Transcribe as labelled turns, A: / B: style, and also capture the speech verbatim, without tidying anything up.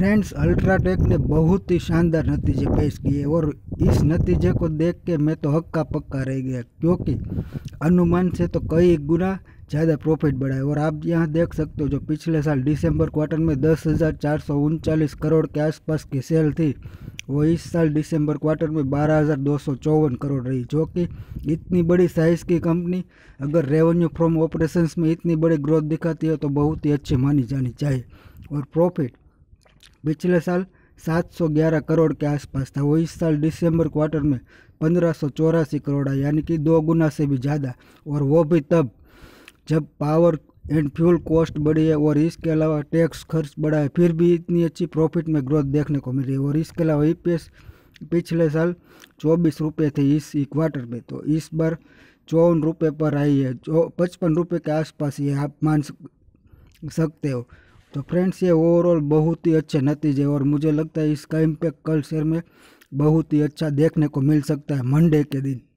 A: Friends, UltraTech ने बहुत ही शानदार नतीजे पेश किए और इस नतीजे को देख के मैं तो हक्का पक्का रह गया, क्योंकि अनुमान से तो कई गुना ज़्यादा प्रॉफिट बढ़ा है। और आप यहाँ देख सकते हो, जो पिछले साल दिसंबर क्वार्टर में दस हज़ार चार सौ उनचालीस करोड़ के आसपास की सेल थी, वो इस साल दिसंबर क्वार्टर में बारह हज़ार दो सौ चौवन करोड़ रही, जो कि इतनी बड़ी साइज़ की कंपनी अगर रेवेन्यू फ्रॉम ऑपरेशंस में इतनी बड़ी ग्रोथ दिखाती है तो बहुत ही अच्छी मानी जानी चाहिए। और प्रॉफिट पिछले साल सात सौ ग्यारह करोड़ के आसपास था, वो इस साल दिसंबर क्वार्टर में पंद्रह सौ चौरासी करोड़ है, यानी कि दो गुना से भी ज़्यादा। और वो भी तब जब पावर एंड फ्यूल कॉस्ट बढ़ी है और इसके अलावा टैक्स खर्च बढ़ा है, फिर भी इतनी अच्छी प्रॉफिट में ग्रोथ देखने को मिल रही है। और इसके अलावा ई पी एस पिछले साल चौबीस रुपये थे इस क्वार्टर में, तो इस बार चौवन रुपये पर आई है, जो पचपन रुपये के आसपास ये आप मान सकते हो। तो फ्रेंड्स, ये ओवरऑल बहुत ही अच्छे नतीजे, और मुझे लगता है इसका इम्पैक्ट कल शेयर में बहुत ही अच्छा देखने को मिल सकता है मंडे के दिन।